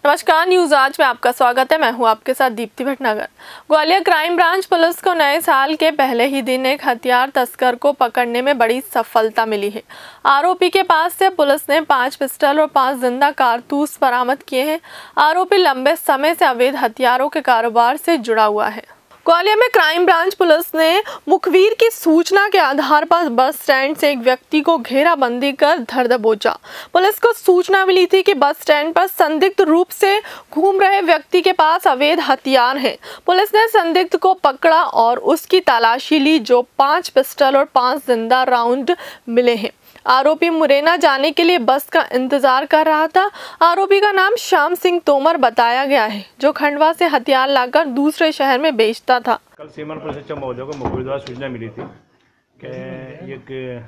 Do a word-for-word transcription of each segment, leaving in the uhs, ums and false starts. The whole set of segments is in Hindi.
नमस्कार, न्यूज आज में आपका स्वागत है। मैं हूं आपके साथ Deepti Bhatnagar. Gwalior crime branch police को नए साल के पहले ही दिन एक हथियार तस्कर को पकड़ने में बड़ी सफलता मिली है। आरोपी के पास से पुलिस ने पांच पिस्टल और पांच जिंदा कारतूस बरामद किए हैं। आरोपी लंबे समय से अवैध हथियारों के कारोबार से जुड़ा हुआ है। ग्वालियर में क्राइम ब्रांच पुलिस ने मुखबिर की सूचना के आधार पर बस स्टैंड से एक व्यक्ति को घेराबंदी कर धर दबोचा। पुलिस को सूचना मिली थी कि बस स्टैंड पर संदिग्ध रूप से घूम रहे व्यक्ति के पास अवैध हथियार हैं। पुलिस ने संदिग्ध को पकड़ा और उसकी तलाशी ली, जो पांच पिस्टल और पांच जिंदा राउंड मिले हैं। आरोपी मुरैना जाने के लिए बस का इंतजार कर रहा था। आरोपी का नाम श्याम सिंह तोमर बताया गया है, जो खंडवा से हथियार लाकर दूसरे शहर में बेचता था। कल सीमन पुलिस महोदय को मुखबिर द्वारा सूचना मिली थी कि एक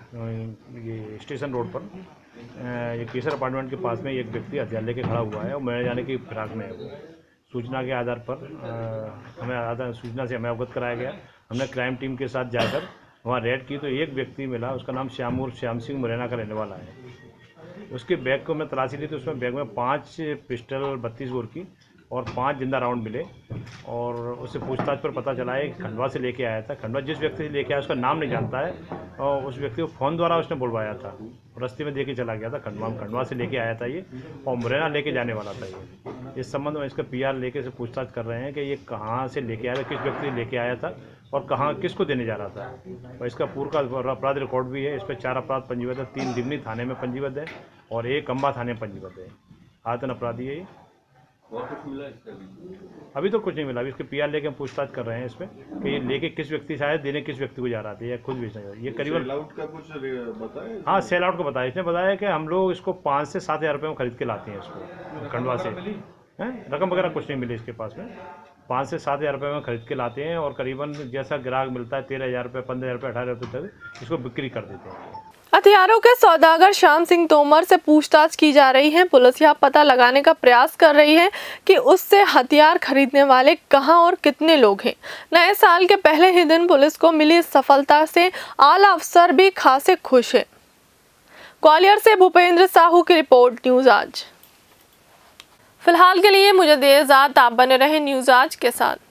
ये स्टेशन रोड पर ये केसर अपार्टमेंट के पास में एक व्यक्ति हथियार लेके खड़ा हुआ है और मुरैना जाने की फिराक में है। वो सूचना के आधार पर हमें आधार सूचना से हमें अवगत कराया गया। हमने क्राइम टीम के साथ जाकर वहाँ रेड की तो एक व्यक्ति मिला, उसका नाम श्याम उर्फ श्याम सिंह मुरैना का रहने वाला है। उसके बैग को मैं तलाशी ली तो उसमें बैग में पाँच पिस्टल बत्तीस बोर की और पांच जिंदा राउंड मिले और उससे पूछताछ पर पता चला है खंडवा से लेके आया था। खंडवा जिस व्यक्ति से लेके आया उसका नाम नहीं जानता है और उस व्यक्ति को फ़ोन द्वारा उसने बुलवाया था। रस्ते में देके चला गया था। खंडवा खंडवा से लेके आया था ये और मुरैना लेके जाने वाला था ये। इस संबंध में इसका पीआर लेके से पूछताछ कर रहे हैं कि ये कहाँ से लेके आया था, किस व्यक्ति से लेके आया था और कहाँ किसको देने जा रहा था। और इसका पूरा अपराध रिकॉर्ड भी है। इस पर चार अपराध पंजीबद्ध है, तीन दिमनी थाने में पंजीबद्ध है और एक अम्बा थाने में पंजीबद्ध है। आतन अपराधी है ये। और कुछ मिला इसका? अभी तो कुछ नहीं मिला। अभी इसके पीआर लेके हम पूछताछ कर रहे हैं इसमें कि ये लेके किस व्यक्ति से आया, देने किस व्यक्ति को जा रहा था या खुद बेचना जा रहा है। ये करीबन सेल आउट का कुछ बताया? हाँ, सेल आउट को बताया। इसने बताया कि हम लोग इसको पाँच से सात हज़ार रुपये में खरीद के लाते हैं इसको खंडवा से। हैं रकम वगैरह कुछ नहीं मिली इसके पास में। पाँच से सात हज़ार रुपये में खरीद के लाते हैं और करीबन जैसा ग्राहक मिलता है तेरह हज़ार रुपये, पंद्रह हज़ार रुपये, अठारह रुपये तक इसको बिक्री कर देते हैं। हथियारों के सौदागर श्याम सिंह तोमर से पूछताछ की जा रही है। पुलिस यह पता लगाने का प्रयास कर रही है कि उससे हथियार खरीदने वाले कहां और कितने लोग हैं। नए साल के पहले ही दिन पुलिस को मिली सफलता से आला अफसर भी खासे खुश है। ग्वालियर से भूपेंद्र साहू की रिपोर्ट, न्यूज आज। फिलहाल के लिए मुझे देर रात आप बने रहे न्यूज आज के साथ।